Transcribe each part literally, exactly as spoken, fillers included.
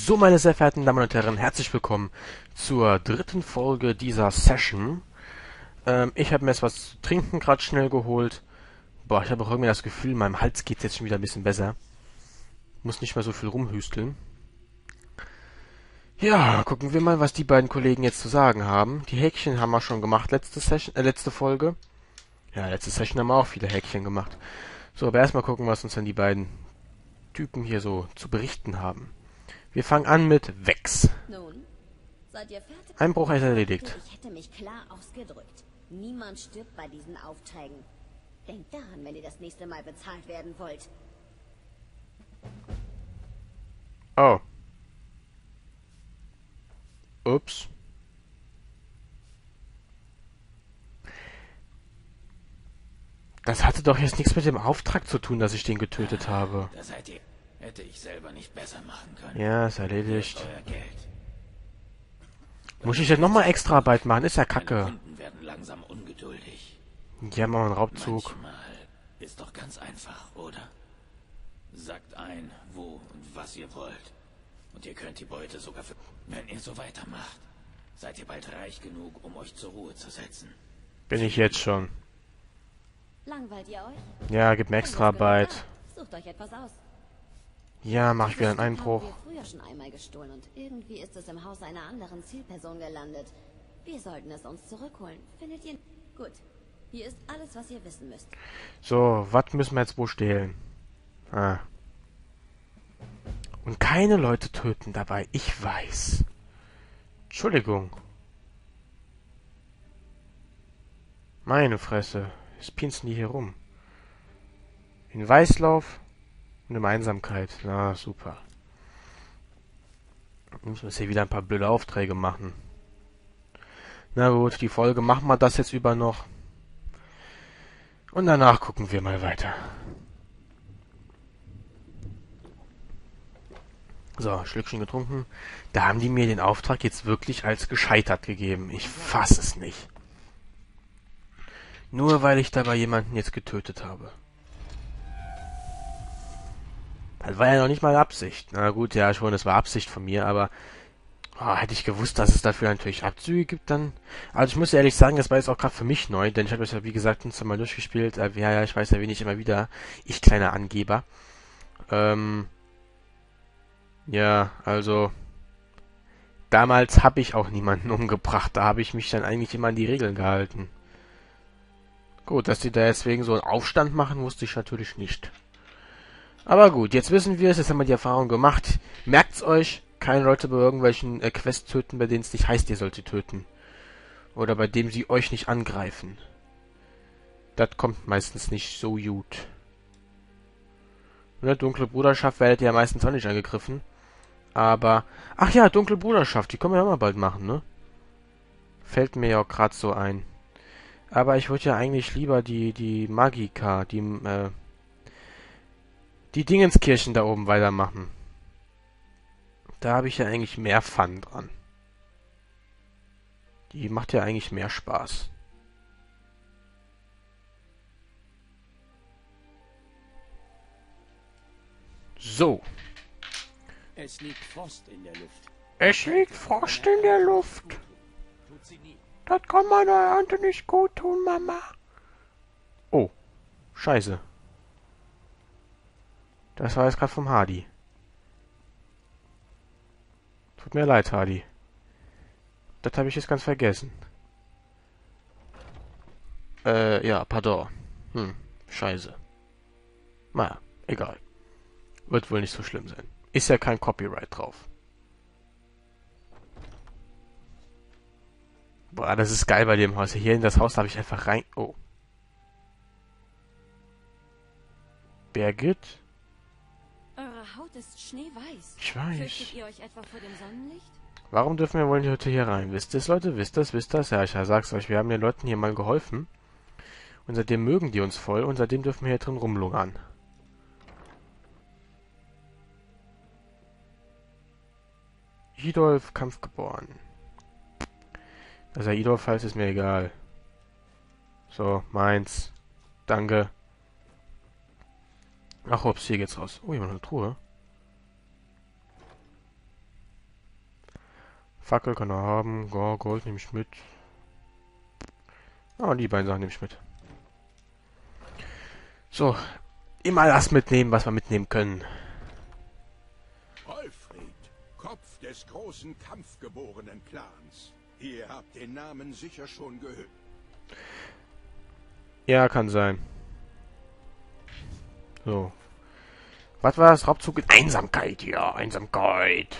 So, meine sehr verehrten Damen und Herren, herzlich willkommen zur dritten Folge dieser Session. Ähm, ich habe mir jetzt was zu trinken gerade schnell geholt. Boah, ich habe auch irgendwie das Gefühl, meinem Hals geht es jetzt schon wieder ein bisschen besser. Muss nicht mehr so viel rumhüsteln. Ja, gucken wir mal, was die beiden Kollegen jetzt zu sagen haben. Die Häkchen haben wir schon gemacht, letzte Session, äh, letzte Folge. Ja, letzte Session haben wir auch viele Häkchen gemacht. So, aber erstmal gucken, was uns dann die beiden Typen hier so zu berichten haben. Wir fangen an mit Vex. Nun, seid ihr fertig? Einbruch ist erledigt. Ich hätte mich klar ausgedrückt. Niemand stirbt bei diesen Aufträgen. Denkt daran, wenn ihr das nächste Mal bezahlt werden wollt. Oh. Ups. Das hatte doch jetzt nichts mit dem Auftrag zu tun, dass ich den getötet habe. Das hätte, hätte ich selber nicht besser machen können. Ja, ist erledigt. Euer Geld. Muss ich denn nochmal extra Arbeit machen? Ist ja Meine kacke. Kunden werden langsam ungeduldig. Ja, machen wir einen Raubzug. Manchmal ist doch ganz einfach, oder? Sagt ein, wo und was ihr wollt. Und ihr könnt die Beute sogar für... Wenn ihr so weitermacht, seid ihr bald reich genug, um euch zur Ruhe zu setzen. Bin ich jetzt schon. Langweilt ihr euch? Ja, gib mir extra Arbeit. Sucht euch etwas aus. Ja, mach ich wieder einen Das Einbruch. haben wir früher schon einmal gestohlen und irgendwie ist es im Haus einer anderen Zielperson gelandet. Wir sollten es uns zurückholen. Findet ihr... Gut. Hier ist alles, was ihr wissen müsst. So, was müssen wir jetzt wo stehlen? Ah. Und keine Leute töten dabei. Ich weiß. Entschuldigung. Meine Fresse. Was pinsen die hier rum? In Weißlauf und in Einsamkeit. Na, super. Ich muss hier wieder ein paar blöde Aufträge machen. Na gut, die Folge machen wir das jetzt über noch. Und danach gucken wir mal weiter. So, Schlückchen getrunken. Da haben die mir den Auftrag jetzt wirklich als gescheitert gegeben. Ich fass es nicht. Nur weil ich dabei jemanden jetzt getötet habe. Das war ja noch nicht mal Absicht. Na gut, ja schon, das war Absicht von mir, aber oh, hätte ich gewusst, dass es dafür natürlich Abzüge gibt, dann... Also ich muss ehrlich sagen, das war jetzt auch gerade für mich neu, denn ich habe das ja wie gesagt ein, zwei Mal durchgespielt. Äh, ja, ja, ich weiß ja wenig immer wieder. Ich kleiner Angeber. Ähm... Ja, also... Damals habe ich auch niemanden umgebracht. Da habe ich mich dann eigentlich immer an die Regeln gehalten. Gut, dass die da deswegen so einen Aufstand machen, wusste ich natürlich nicht. Aber gut, jetzt wissen wir es, jetzt haben wir die Erfahrung gemacht. Merkt's euch, keine Leute bei irgendwelchen äh, Quests töten, bei denen es nicht heißt, ihr sollt sie töten. Oder bei dem sie euch nicht angreifen. Das kommt meistens nicht so gut. In der Dunkle Bruderschaft werdet ihr ja meistens auch nicht angegriffen. Aber, ach ja, Dunkle Bruderschaft, die können wir ja mal bald machen, ne? Fällt mir ja auch gerade so ein. Aber ich würde ja eigentlich lieber die, die Magika, die, äh, die Dingenskirchen da oben weitermachen. Da habe ich ja eigentlich mehr Fun dran. Die macht ja eigentlich mehr Spaß. So. Es liegt Frost in der Luft. Es liegt Frost in der Luft. Tut sie nie. Das kann meiner Ernte nicht gut tun, Mama. Oh. Scheiße. Das war jetzt gerade vom Hardy. Tut mir leid, Hardy. Das habe ich jetzt ganz vergessen. Äh, ja, pardon. Hm, scheiße. Naja, egal. Wird wohl nicht so schlimm sein. Ist ja kein Copyright drauf. Boah, das ist geil bei dem Haus. Hier in das Haus habe ich einfach rein... Oh. Birgit? Eure Haut ist schneeweiß. Ich weiß. Fürchtet ihr euch etwa vor dem Sonnenlicht? Warum dürfen wir wohl heute hier rein? Wisst ihr es, Leute? Wisst ihr es? Wisst ihr es? Ja, ich sag's euch. Wir haben den Leuten hier mal geholfen. Und seitdem mögen die uns voll. Und seitdem dürfen wir hier drin rumlungern. Idolf, Kampf geboren. Dass er Idolf heißt, ist mir egal. So, meins. Danke. Ach, ups, hier geht's raus. Oh, hier war eine Truhe. Fackel kann er haben. Ja, Gold nehme ich mit. Ah, die beiden Sachen nehme ich mit. So. Immer das mitnehmen, was wir mitnehmen können. Wolfried, Kopf des großen kampfgeborenen Clans. Ihr habt den Namen sicher schon gehört. Ja, kann sein. So. Was war das? Raubzug in Einsamkeit. Ja, Einsamkeit.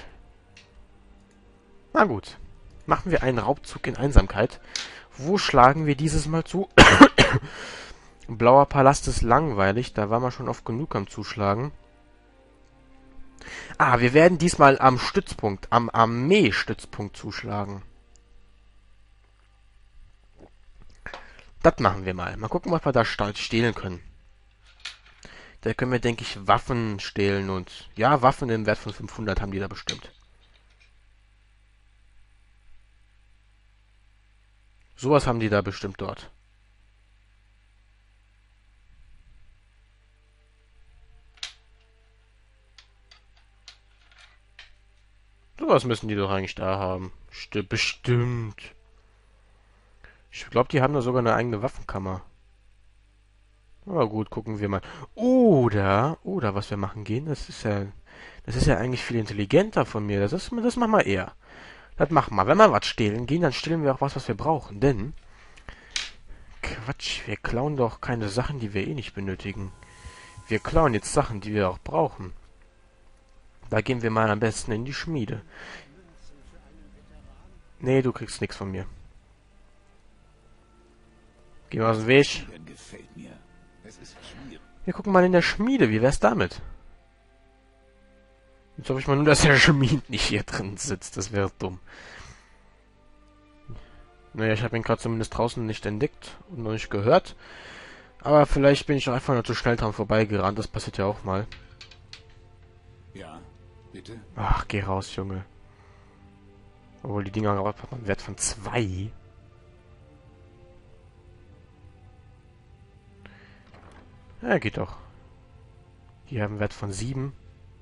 Na gut. Machen wir einen Raubzug in Einsamkeit. Wo schlagen wir dieses Mal zu? Blauer Palast ist langweilig. Da waren wir schon oft genug am Zuschlagen. Ah, wir werden diesmal am Stützpunkt, am Armeestützpunkt zuschlagen. Das machen wir mal. Mal gucken, was wir da stehlen können. Da können wir, denke ich, Waffen stehlen und... Ja, Waffen im Wert von fünfhundert haben die da bestimmt. Sowas haben die da bestimmt dort. Sowas müssen die doch eigentlich da haben. St- bestimmt. Ich glaube, die haben da sogar eine eigene Waffenkammer. Aber gut, gucken wir mal. Oder, oder was wir machen gehen, das ist ja, das ist ja eigentlich viel intelligenter von mir. Das ist, das machen wir eher. Das machen wir. Wenn wir was stehlen gehen, dann stehlen wir auch was, was wir brauchen. Denn, Quatsch, wir klauen doch keine Sachen, die wir eh nicht benötigen. Wir klauen jetzt Sachen, die wir auch brauchen. Da gehen wir mal am besten in die Schmiede. Nee, du kriegst nichts von mir. Geh mal aus dem Weg. Gefällt mir. Es ist schwierig. Wir gucken mal in der Schmiede. Wie wär's damit? Jetzt hoffe ich mal nur, dass der Schmied nicht hier drin sitzt. Das wäre dumm. Naja, ich habe ihn gerade zumindest draußen nicht entdeckt und noch nicht gehört. Aber vielleicht bin ich auch einfach nur zu schnell dran vorbeigerannt. Das passiert ja auch mal. Ja, bitte? Ach, geh raus, Junge. Obwohl die Dinger haben einen Wert von zwei. Ja, geht doch. Die haben einen Wert von sieben.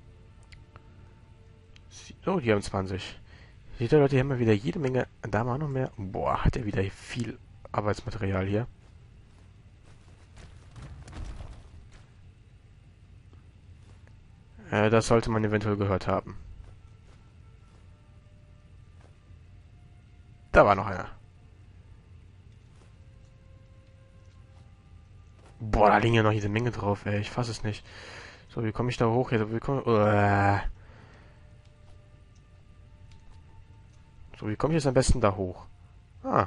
Oh, die haben zwanzig. Seht ihr, Leute, hier haben wir wieder jede Menge... Da haben wir noch mehr. Boah, hat er wieder viel Arbeitsmaterial hier. Äh, das sollte man eventuell gehört haben. Da war noch einer. Boah, da liegen ja noch jede Menge drauf, ey. Ich fass es nicht. So, wie komme ich da hoch jetzt? Wie komm, uh. So, wie komme ich jetzt am besten da hoch? Ah.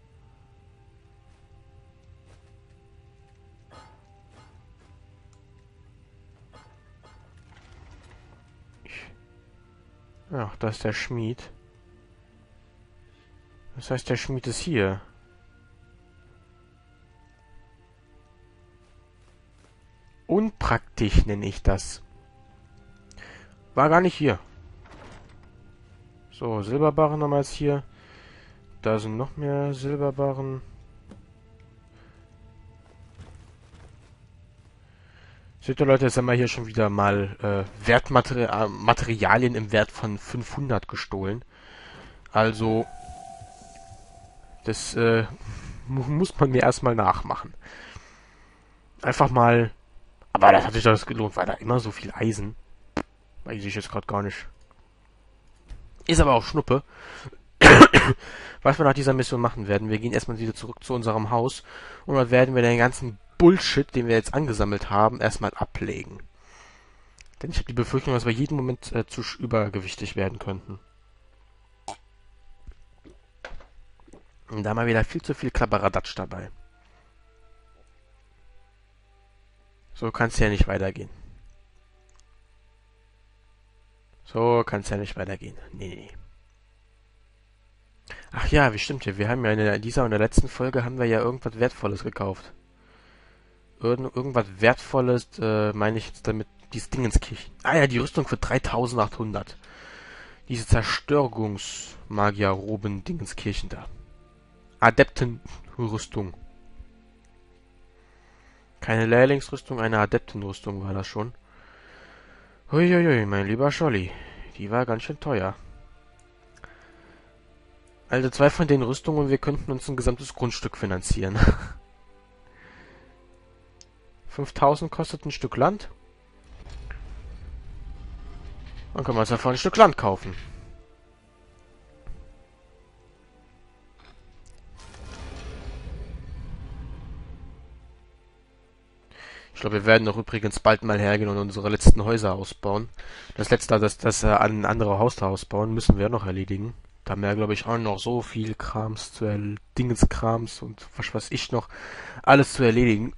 Ach, da ist der Schmied. Das heißt, der Schmied ist hier. Unpraktisch nenne ich das. War gar nicht hier. So, Silberbarren haben wir jetzt hier. Da sind noch mehr Silberbarren. Seht ihr, Leute, jetzt haben wir hier schon wieder mal äh, Wertmaterialien im Wert von fünfhundert gestohlen. Also, das äh, muss man mir erstmal nachmachen. Einfach mal... Aber das hat sich das gelohnt, weil da immer so viel Eisen. Weiß ich jetzt gerade gar nicht. Ist aber auch Schnuppe. Was wir nach dieser Mission machen werden, wir gehen erstmal wieder zurück zu unserem Haus und dort werden wir den ganzen Bullshit, den wir jetzt angesammelt haben, erstmal ablegen. Denn ich habe die Befürchtung, dass wir jeden Moment äh, zu übergewichtig werden könnten. Und da haben wir wieder viel zu viel Klapperadatsch dabei. So kann es ja nicht weitergehen. So kann es ja nicht weitergehen. Nee, nee. Ach ja, wie stimmt ja. Wir haben ja in dieser und der letzten Folge haben wir ja irgendwas Wertvolles gekauft. Irgend, irgendwas Wertvolles, äh, meine ich jetzt damit, dieses Dingenskirchen. Ah ja, die Rüstung für dreitausendachthundert. Diese Zerstörungsmagier-Roben-Dingenskirchen da. Adeptenrüstung. Keine Lehrlingsrüstung, eine Adeptenrüstung war das schon. Huiuiui, mein lieber Scholli. Die war ganz schön teuer. Also zwei von den Rüstungen und wir könnten uns ein gesamtes Grundstück finanzieren. fünftausend kostet ein Stück Land. Dann können wir uns davon ein Stück Land kaufen. Ich glaube, wir werden doch übrigens bald mal hergehen und unsere letzten Häuser ausbauen. Das letzte, das, das äh, an andere Haus ausbauen, müssen wir noch erledigen. Da haben wir, glaube ich, auch noch so viel Krams zu er Dingenskrams und was weiß ich noch alles zu erledigen.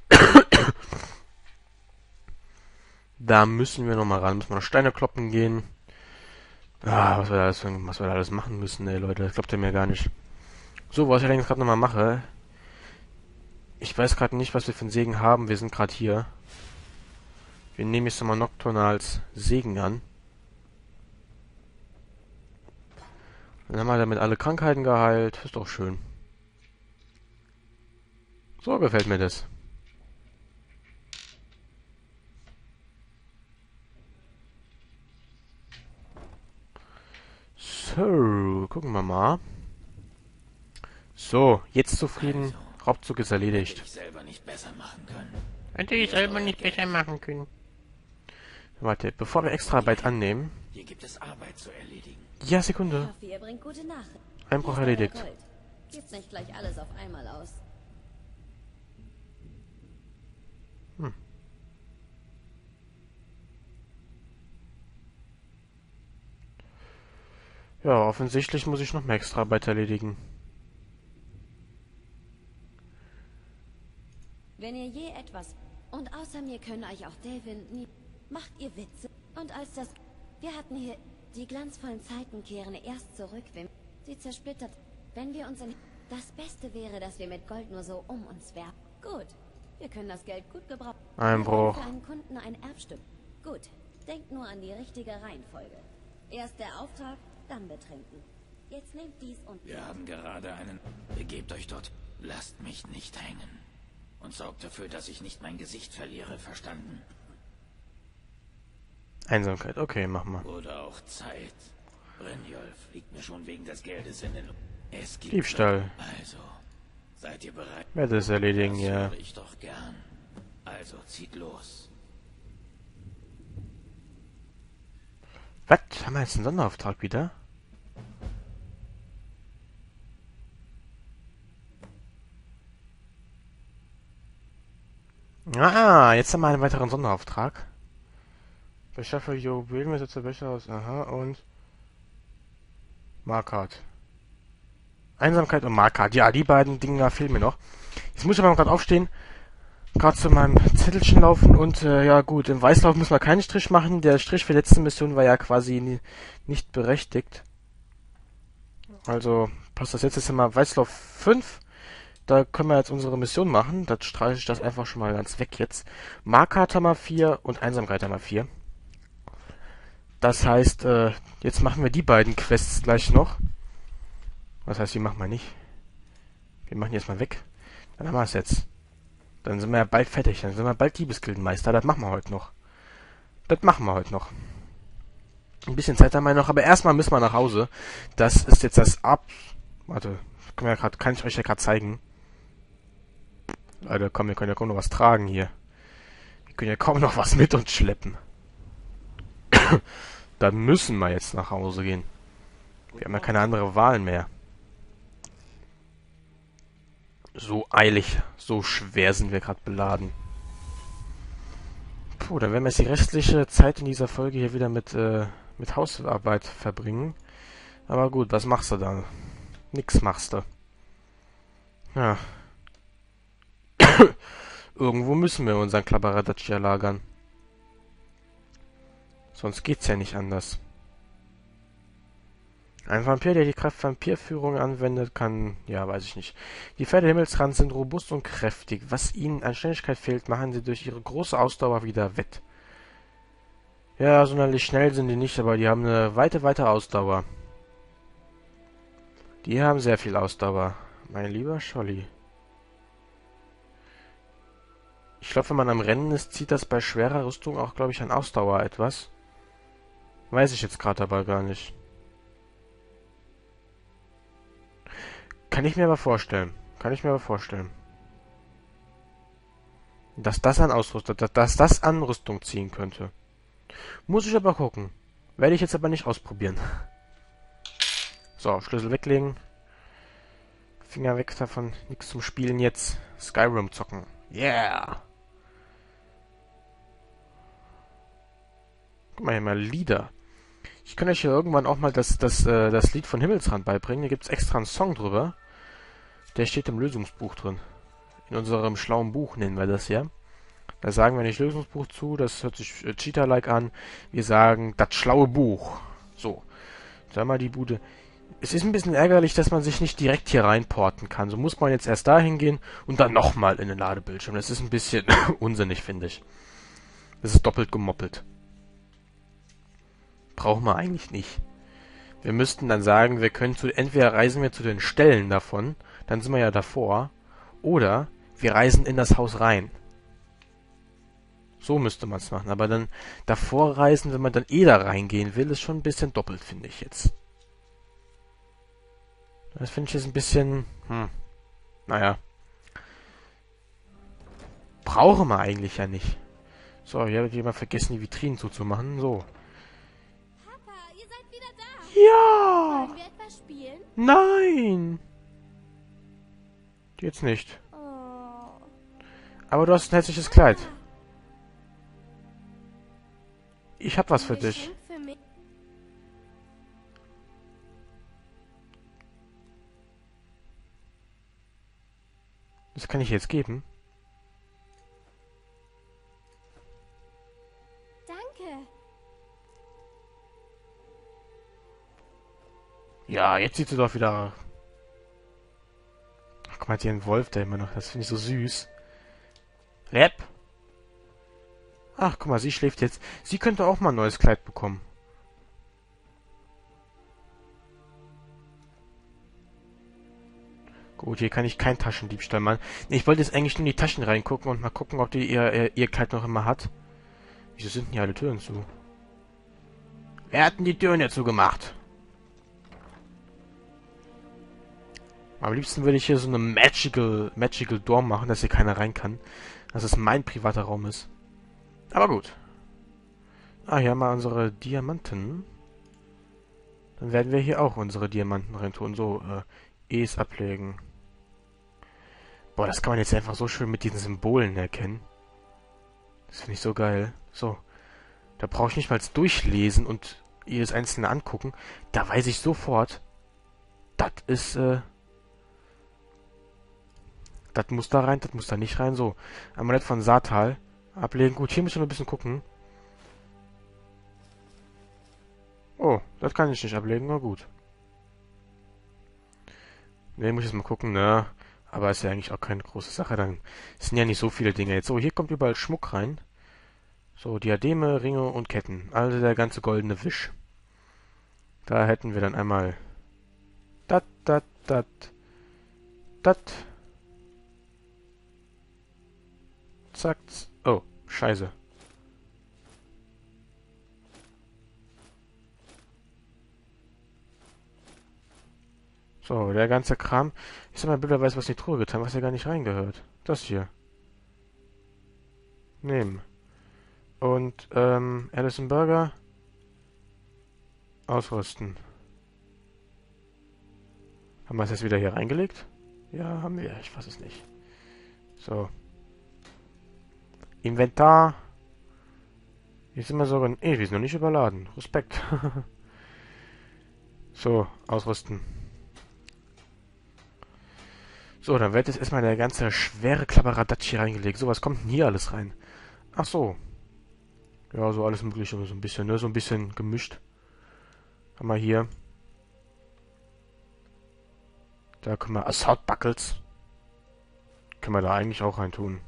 Da müssen wir noch mal ran. Müssen wir noch Steine kloppen gehen. Ah, was wir da alles, was wir da alles machen müssen, ey, Leute. Das glaubt ihr mir gar nicht. So, was ich allerdings gerade noch mal mache. Ich weiß gerade nicht, was wir für einen Segen haben. Wir sind gerade hier. Wir nehmen jetzt nochmal Nocturne als Segen an. Dann haben wir damit alle Krankheiten geheilt. Ist doch schön. So gefällt mir das. So, gucken wir mal. So, jetzt zufrieden. Raubzug ist erledigt. Hätte ich selber nicht besser machen können. Hätte ich selber nicht besser machen können. Warte, bevor wir Extraarbeit annehmen. Hier gibt es Arbeit zu erledigen. Ja, Ich Sekunde. hoffe, ihr bringt gute Nachrichten. Einbruch Hier ist euer erledigt. Gold. Gebt nicht gleich alles auf einmal aus. Ja, offensichtlich muss ich noch mehr Extraarbeit erledigen. Wenn ihr je etwas... Und außer mir können euch auch Delvin nie... Macht ihr Witze? Und als das... Wir hatten hier... Die glanzvollen Zeiten kehren erst zurück, wenn... Sie zersplittert... Wenn wir uns in... Das Beste wäre, dass wir mit Gold nur so um uns werfen. Gut. Wir können das Geld gut gebrauchen. Einbruch. Für einen Kunden ein Erbstück. Gut. Denkt nur an die richtige Reihenfolge. Erst der Auftrag, dann betrinken. Jetzt nehmt dies und... Wir haben gerade einen... Begebt euch dort. Lasst mich nicht hängen. Und sorgt dafür, dass ich nicht mein Gesicht verliere. Verstanden? Einsamkeit, okay, machen wir. Oder auch Zeit. Brynjolf liegt mir schon wegen des Geldes in den... Es gibt... Diebstahl. Also, seid ihr bereit? Werde es erledigen, Das ja. höre ich doch gern. Also, zieht los. Was? Haben wir jetzt einen Sonderauftrag wieder? Ah, jetzt haben wir einen weiteren Sonderauftrag. Beschaffe Juwelenbesitzer Becher aus. Aha, und Markart. Einsamkeit und Markart. Ja, die beiden Dinger fehlen mir noch. Jetzt muss ich aber gerade aufstehen, gerade zu meinem Zettelchen laufen und äh, ja gut, im Weißlauf müssen wir keinen Strich machen. Der Strich für die letzte Mission war ja quasi nie, nicht berechtigt. Also passt das jetzt, jetzt immer Weißlauf fünf. Da können wir jetzt unsere Mission machen. Da streiche ich das einfach schon mal ganz weg jetzt. Markart haben wir vier und Einsamkeit haben wir vier. Das heißt, äh, jetzt machen wir die beiden Quests gleich noch. Was heißt, die machen wir nicht? Wir machen die jetzt mal weg. Dann haben wir es jetzt. Dann sind wir ja bald fertig. Dann sind wir bald Diebesgildenmeister. Das machen wir heute noch. Das machen wir heute noch. Ein bisschen Zeit haben wir noch, aber erstmal müssen wir nach Hause. Das ist jetzt das Ab... Warte, können wir grad, kann ich euch ja gerade zeigen. Leute, komm, wir können ja kaum noch was tragen hier. Wir können ja kaum noch was mit uns schleppen. Dann müssen wir jetzt nach Hause gehen. Wir haben ja keine andere Wahl mehr. So eilig, so schwer sind wir gerade beladen. Puh, dann werden wir jetzt die restliche Zeit in dieser Folge hier wieder mit, äh, mit Hausarbeit verbringen. Aber gut, was machst du da? Nix machst du. Ja. Irgendwo müssen wir unseren Klapperadatsch lagern. Sonst geht's ja nicht anders. Ein Vampir, der die Kraft Vampirführung anwendet, kann... Ja, weiß ich nicht. Die Pferde Himmelsrand sind robust und kräftig. Was ihnen an Schnelligkeit fehlt, machen sie durch ihre große Ausdauer wieder wett. Ja, sonderlich schnell sind die nicht, aber die haben eine weite, weite Ausdauer. Die haben sehr viel Ausdauer. Mein lieber Scholli. Ich glaube, wenn man am Rennen ist, zieht das bei schwerer Rüstung auch, glaube ich, an Ausdauer etwas. Weiß ich jetzt gerade aber gar nicht. Kann ich mir aber vorstellen. Kann ich mir aber vorstellen. Dass das an Ausrüstung, dass, dass das an Rüstung ziehen könnte. Muss ich aber gucken. Werde ich jetzt aber nicht ausprobieren. So, Schlüssel weglegen. Finger weg davon. Nichts zum Spielen jetzt. Skyrim zocken. Yeah! Guck mal hier mal, Lieder. Ich kann euch hier irgendwann auch mal das, das, äh, das Lied von Himmelsrand beibringen. Da gibt es extra einen Song drüber. Der steht im Lösungsbuch drin. In unserem schlauen Buch nennen wir das ja. Da sagen wir nicht Lösungsbuch zu, das hört sich äh, Cheater-like an. Wir sagen das schlaue Buch. So. Sag mal die Bude. Es ist ein bisschen ärgerlich, dass man sich nicht direkt hier reinporten kann. So muss man jetzt erst dahin gehen und dann nochmal in den Ladebildschirm. Das ist ein bisschen unsinnig, finde ich. Das ist doppelt gemoppelt. Brauchen wir eigentlich nicht. Wir müssten dann sagen, wir können zu, entweder reisen wir zu den Stellen davon, dann sind wir ja davor, oder wir reisen in das Haus rein. So müsste man es machen. Aber dann davor reisen, wenn man dann eh da reingehen will, ist schon ein bisschen doppelt, finde ich jetzt. Das finde ich jetzt ein bisschen, hm, naja. Brauchen wir eigentlich ja nicht. So, hier habe ich mal vergessen, die Vitrinen zuzumachen. So. Papa, ihr seid wieder da. Ja! Wollen wir etwas spielen? Nein! Jetzt nicht. Oh. Aber du hast ein hässliches Kleid. Ich hab was für Ein dich. Geschenk für mich? Das kann ich jetzt geben. Danke. Ja, jetzt sieht sie doch wieder... Ach, guck mal, hat hier ein Wolf da immer noch. Das finde ich so süß. Lep. Ach, guck mal, sie schläft jetzt. Sie könnte auch mal ein neues Kleid bekommen. Gut, hier kann ich kein Taschendiebstahl machen. Nee, ich wollte jetzt eigentlich nur in die Taschen reingucken und mal gucken, ob die ihr, ihr, ihr Kleid noch immer hat. Wieso sind denn hier alle Türen zu? Wer hat denn die Türen jetzt zugemacht? Am liebsten würde ich hier so eine Magical, Magical Door machen, dass hier keiner rein kann. Dass es mein privater Raum ist. Aber gut. Ah, hier haben wir unsere Diamanten. Dann werden wir hier auch unsere Diamanten rein tun. So, äh, E's ablegen. Boah, das kann man jetzt einfach so schön mit diesen Symbolen erkennen. Das finde ich so geil. So. Da brauche ich nicht mal durchlesen und jedes einzelne angucken. Da weiß ich sofort, das ist, äh, das muss da rein, das muss da nicht rein. So. Amulett von Satal. Ablegen. Gut, hier müssen wir ein bisschen gucken. Oh, das kann ich nicht ablegen. Na gut. Ne, muss ich jetzt mal gucken, ne? Aber ist ja eigentlich auch keine große Sache. Dann sind ja nicht so viele Dinge jetzt. So, hier kommt überall Schmuck rein. So, Diademe, Ringe und Ketten. Also der ganze goldene Wisch. Da hätten wir dann einmal dat, dat, dat, dat. Zack. Oh, scheiße. So, der ganze Kram. Ich sag mal, Bilder weiß, was in die Truhe getan, was ja gar nicht reingehört. Das hier. Nehmen. Und, ähm, Allison Burger. Ausrüsten. Haben wir es jetzt wieder hier reingelegt? Ja, haben wir. Ich weiß es nicht. So. Inventar. Hier sind wir sogar... Eh, wir sind noch nicht überladen. Respekt. So, ausrüsten. So, dann wird jetzt erstmal der ganze schwere Klapperadatsch hier reingelegt. So, was kommt denn hier alles rein? Ach so. Ja, so alles mögliche, so ein bisschen, ne? So ein bisschen gemischt. Haben wir hier. Da können wir Assault Buckles. Können wir da eigentlich auch reintun.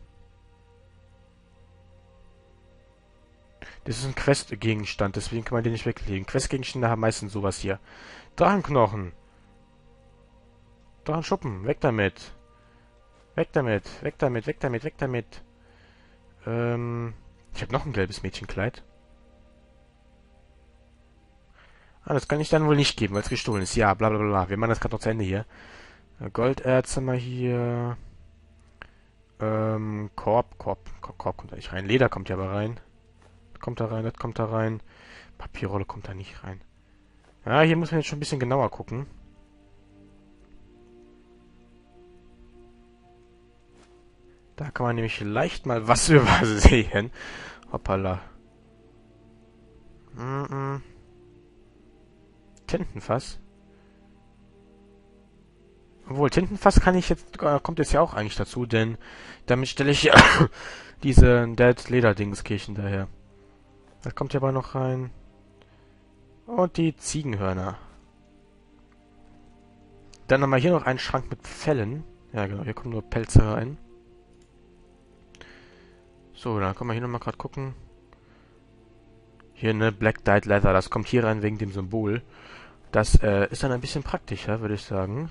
Das ist ein Quest-Gegenstand, deswegen kann man den nicht weglegen. Quest-Gegenstände haben meistens sowas hier. Drachenknochen. Drachenschuppen. Weg damit. Weg damit. Weg damit. Weg damit. Weg damit. Ähm... Ich habe noch ein gelbes Mädchenkleid. Ah, das kann ich dann wohl nicht geben, weil es gestohlen ist. Ja, bla bla bla. Wir machen das gerade noch zu Ende hier. Golderz haben wir hier. Ähm, Korb, Korb, Korb, Korb kommt da nicht rein. Leder kommt ja aber rein. Kommt da rein, das kommt da rein. Papierrolle kommt da nicht rein. Ja, hier muss man jetzt schon ein bisschen genauer gucken. Da kann man nämlich leicht mal was übersehen. Hoppala. Mm -mm. Tintenfass. Obwohl, Tintenfass kann ich jetzt, äh, kommt jetzt ja auch eigentlich dazu, denn damit stelle ich ja diese Dead Leder Dingskirchen daher. Das kommt ja aber noch rein. Und die Ziegenhörner. Dann haben wir hier noch einen Schrank mit Fellen. Ja genau, hier kommen nur Pelze rein. So, dann können wir hier nochmal gerade gucken. Hier, ne, Black Dyed Leather, das kommt hier rein wegen dem Symbol. Das äh, ist dann ein bisschen praktischer, würde ich sagen.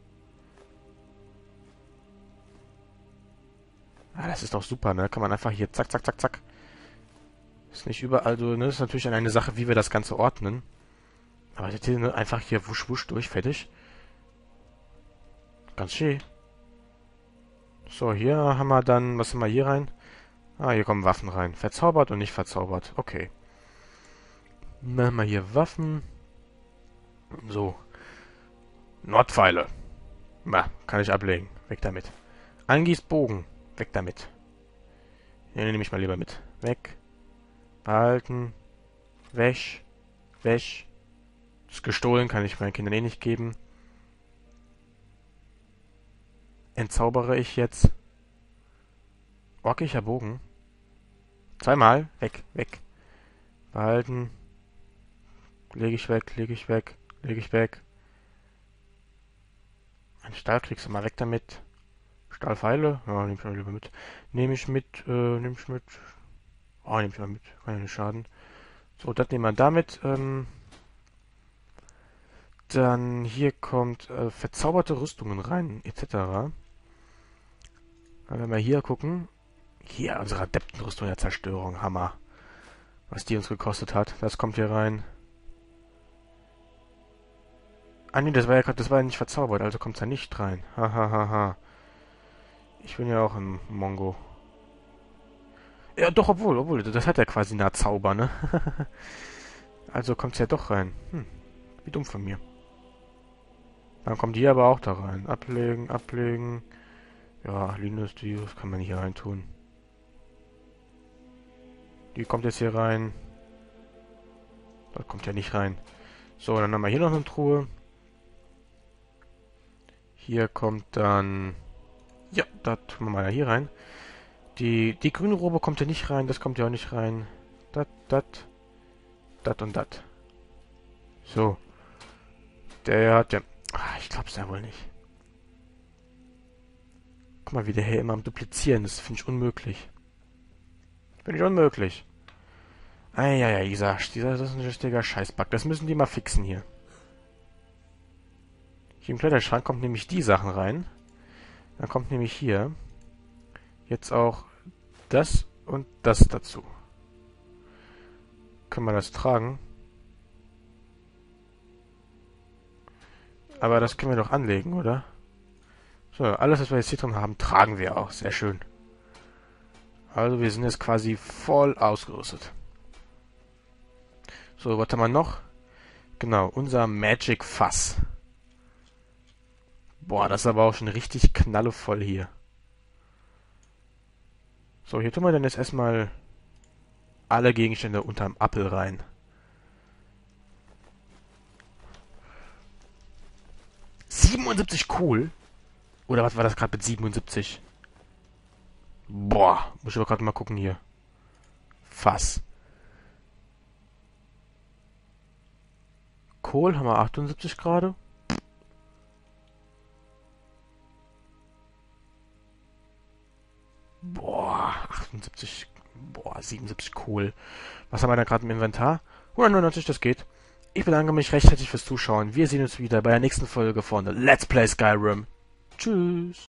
Ah, das ist doch super, ne? Kann man einfach hier zack, zack, zack, zack. Ist nicht überall so, ne? Ist natürlich eine Sache, wie wir das Ganze ordnen. Aber jetzt hier, ne, einfach hier wusch, wusch durch, fertig. Ganz schön. So, hier haben wir dann, was haben wir hier rein? Ah, hier kommen Waffen rein. Verzaubert und nicht verzaubert. Okay. Dann haben wir hier Waffen. So. Nordpfeile. Na, kann ich ablegen. Weg damit. Angießbogen. Weg damit. Den nehme ich mal lieber mit. Weg. Behalten. Wäsch. Wäsch. Ist gestohlen, kann ich meinen Kindern eh nicht geben. Entzaubere ich jetzt. Orkischer Bogen. Zweimal. Weg, weg. Behalten. Lege ich weg, lege ich weg, lege ich weg. Ein Stahl kriegst du mal weg damit. Stahlpfeile? Ja, nehme ich mal lieber mit. Nehme ich mit, äh, nehme ich mit. Oh, nehme ich mal mit. Kann ja nicht schaden. So, das nehmen wir damit. Ähm, dann hier kommt äh, verzauberte Rüstungen rein, et cetera. Wenn wir hier gucken. Hier, unsere Adeptenrüstung der Zerstörung. Hammer. Was die uns gekostet hat. Das kommt hier rein. Ah nee, das war ja gerade, das war ja nicht verzaubert, also kommt es ja nicht rein. Hahaha. Ha, ha, ha. Ich bin ja auch ein Mongo. Ja, doch, obwohl, obwohl, das hat ja quasi eine Zauber, ne? Also kommt es ja doch rein. Hm, wie dumm von mir. Dann kommt die aber auch da rein. Ablegen, ablegen. Ja, Linus, die kann man hier rein tun. Die kommt jetzt hier rein. Das kommt ja nicht rein. So, dann haben wir hier noch eine Truhe. Hier kommt dann... Ja, da tun wir mal hier rein. Die, die grüne Robe kommt ja nicht rein. Das kommt ja auch nicht rein. Dat, dat. Dat und dat. So. Der hat ja... Ach, ich glaub's ja wohl nicht. Guck mal, wie der hier immer am Duplizieren ist. Finde ich unmöglich. Finde ich unmöglich. Eieiei, dieser, dieser, das ist ein richtiger Scheißbug. Das müssen die mal fixen hier. Hier im Kleiderschrank kommt nämlich die Sachen rein. Dann kommt nämlich hier jetzt auch das und das dazu. Können wir das tragen? Aber das können wir doch anlegen, oder? So, alles, was wir jetzt hier drin haben, tragen wir auch. Sehr schön. Also wir sind jetzt quasi voll ausgerüstet. So, was haben wir noch? Genau, unser Magic Fass. Boah, das ist aber auch schon richtig knallevoll hier. So, hier tun wir dann jetzt erstmal alle Gegenstände unterm Appel rein. siebenundsiebzig Kohl? Oder was war das gerade mit siebenundsiebzig? Boah, muss ich aber gerade mal gucken hier. Fass. Kohl haben wir achtundsiebzig gerade. Boah, achtundsiebzig. Boah, siebenundsiebzig Kohl. Was haben wir da gerade im Inventar? hundertneunundneunzig, das geht. Ich bedanke mich recht herzlich fürs Zuschauen. Wir sehen uns wieder bei der nächsten Folge von Let's Play Skyrim. Tschüss.